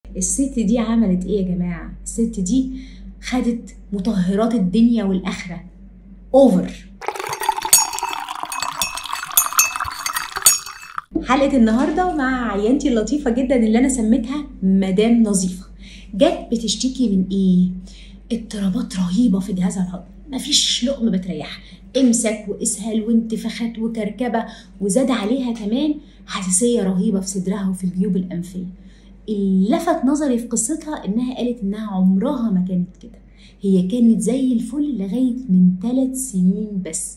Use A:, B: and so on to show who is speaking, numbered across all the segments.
A: الست دي عملت ايه يا جماعه؟ الست دي خدت مطهرات الدنيا والاخره اوفر. حلقه النهارده مع عيانتي اللطيفه جدا اللي انا سميتها مدام نظيفه. جت بتشتكي من ايه؟ اضطرابات رهيبه في جهازها الهضمي، مفيش لقمه بتريحها، امساك واسهال وانتفاخات وكركبه، وزاد عليها كمان حساسيه رهيبه في صدرها وفي الجيوب الانفيه. اللي لفت نظري في قصتها انها قالت انها عمرها ما كانت كده، هي كانت زي الفل لغايه من 3 سنين بس.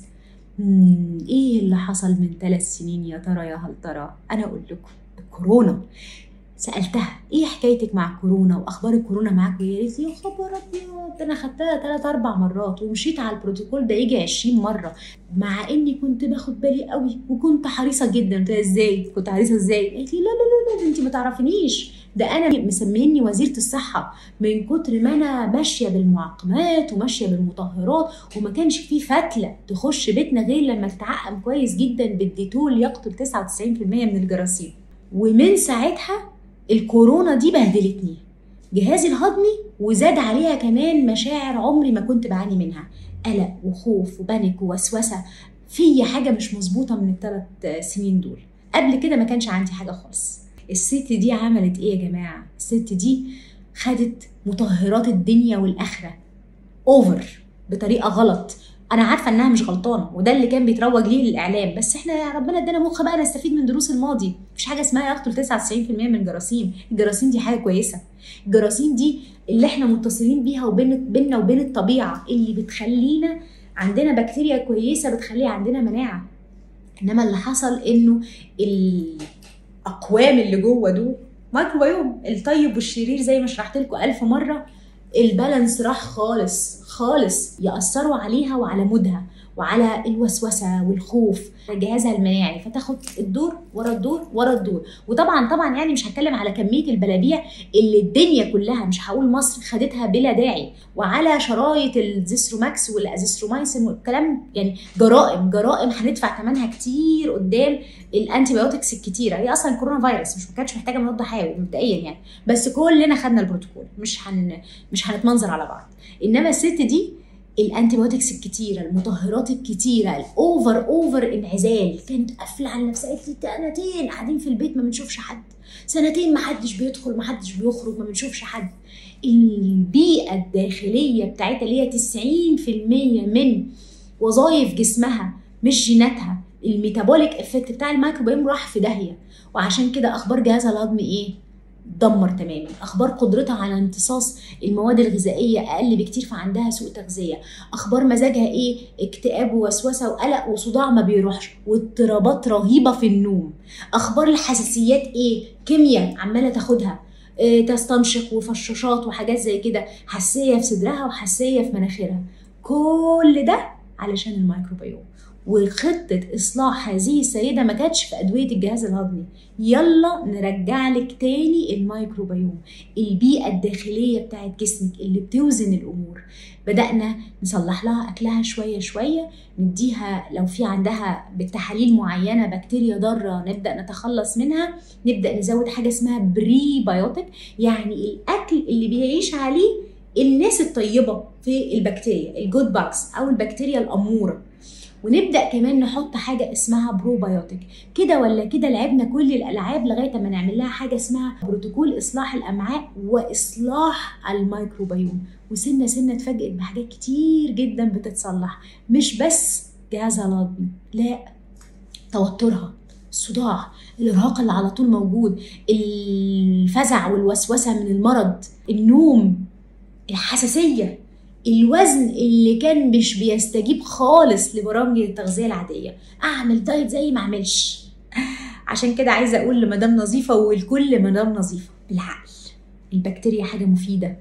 A: ايه اللي حصل من 3 سنين يا ترى يا هل ترى؟ انا اقول لكم، الكورونا. سالتها ايه حكايتك مع الكورونا واخبار الكورونا معاك؟ وهي قالت لي يا خبر ابيض، انا خدتها 3-4 مرات ومشيت على البروتوكول ده يجي 20 مره، مع اني كنت باخد بالي قوي وكنت حريصه جدا. قلت لها ازاي كنت حريصه ازاي؟ قالت لي لا لا لا لا، انت ما تعرفينيش، ده انا مسميني وزيره الصحه من كتر ما انا ماشيه بالمعقمات وماشيه بالمطهرات، وما كانش فيه فتله تخش بيتنا غير لما تتعقم كويس جدا بالديتول يقتل 99% من الجراثيم. ومن ساعتها الكورونا دي بهدلتني جهازي الهضمي، وزاد عليها كمان مشاعر عمري ما كنت بعاني منها، قلق وخوف وبانيك ووسوسه. في حاجه مش مظبوطه من ال3 سنين دول. قبل كده ما كانش عندي حاجه خالص. الست دي عملت ايه يا جماعه؟ الست دي خدت مطهرات الدنيا والاخره اوفر بطريقه غلط. انا عارفه انها مش غلطانه، وده اللي كان بيتروج ليه الاعلام، بس احنا ربنا ادانا مخ بقى نستفيد من دروس الماضي. مفيش حاجه اسمها يقتل 99% من الجراثيم. الجراثيم دي حاجه كويسه، الجراثيم دي اللي احنا متصلين بيها بيننا وبين الطبيعه، اللي بتخلينا عندنا بكتيريا كويسه بتخلي عندنا مناعه. انما اللي حصل انه الاقوام اللي جوه دول مايكروبيوم الطيب والشرير، زي ما شرحت لكم 1000 مره، البالانس راح خالص خالص، يأثروا عليها وعلى مودها وعلى الوسوسه والخوف، جهازها المناعي، فتاخد الدور ورا الدور ورا الدور. وطبعا يعني مش هتكلم على كميه البلابيع اللي الدنيا كلها، مش هقول مصر، خدتها بلا داعي، وعلى شرايط الزيثروماكس والازيثرومايسين والكلام، يعني جرائم هندفع ثمنها كتير قدام الانتي بايوتكس الكتيره. هي اصلا كورونا فيروس مش ما كانتش محتاجه مضاد حيوي مبدئيا يعني، بس كلنا خدنا البروتوكول، مش هنتمنظر على بعض. انما الست دي الانتي بايوتكس الكتيره، المطهرات الكتيره، الاوفر انعزال، كانت قافله على نفسها. قالت لي 2 سنين قاعدين في البيت ما بنشوفش حد، 2 سنين ما حدش بيدخل ما حدش بيخرج ما بنشوفش حد. البيئه الداخليه بتاعتها اللي هي 90% من وظائف جسمها مش جيناتها، الميتابوليك افكت بتاع الميكروبيوم راح في داهيه. وعشان كده اخبار جهازها الهضمي ايه؟ دمر تماما. اخبار قدرتها على امتصاص المواد الغذائيه اقل بكتير، فعندها سوء تغذيه. اخبار مزاجها ايه؟ اكتئاب ووسوسه وقلق وصداع ما بيروحش، واضطرابات رهيبه في النوم. اخبار الحساسيات ايه؟ كيمياء عماله تاخدها، تستنشق وفشاشات وحاجات زي كده، حساسيه في صدرها وحساسيه في مناخيرها. كل ده علشان الميكروبيوم. وخطة إصلاح هذه السيدة ما كانتش في أدوية الجهاز الهضمي. يلا نرجع لك تاني الميكروبيوم، البيئة الداخلية بتاعت جسمك اللي بتوزن الأمور. بدأنا نصلح لها أكلها شوية شوية، نديها لو في عندها بالتحاليل معينة بكتيريا ضارة نبدأ نتخلص منها، نبدأ نزود حاجة اسمها بري بايوتيك، يعني الأكل اللي بيعيش عليه الناس الطيبة في البكتيريا، الجود باكس أو البكتيريا الأمورة. ونبدأ كمان نحط حاجة اسمها بروبايوتيك. كده ولا كده لعبنا كل الألعاب لغاية ما نعمل لها حاجة اسمها بروتوكول إصلاح الأمعاء وإصلاح الميكروبيوم. وسنة سنة اتفاجئت بحاجات كتير جدا بتتصلح، مش بس جهازها الهضمي، لا، توترها، الصداع، الإرهاق اللي على طول موجود، الفزع والوسوسة من المرض، النوم، الحساسية، الوزن اللي كان مش بيستجيب خالص لبرامج التغذية العادية، اعمل دايت زي ما اعملش. عشان كده عايزة اقول لمدام نظيفة والكل مدام نظيفة، بالعقل. البكتيريا حاجة مفيدة،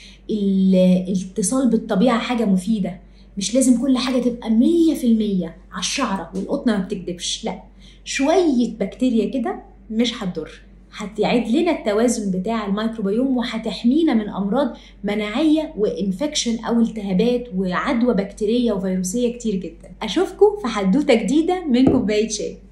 A: الاتصال بالطبيعة حاجة مفيدة، مش لازم كل حاجة تبقى 100% على الشعرة، والقطنة ما بتكدبش، لا، شوية بكتيريا كده مش هتضر، هتعيد لنا التوازن بتاع الميكروبيوم، وهتحمينا من امراض مناعيه وانفكشن او التهابات وعدوى بكتيريه وفيروسيه كتير جدا. اشوفكم في حدوته جديده من كوبايه شاي.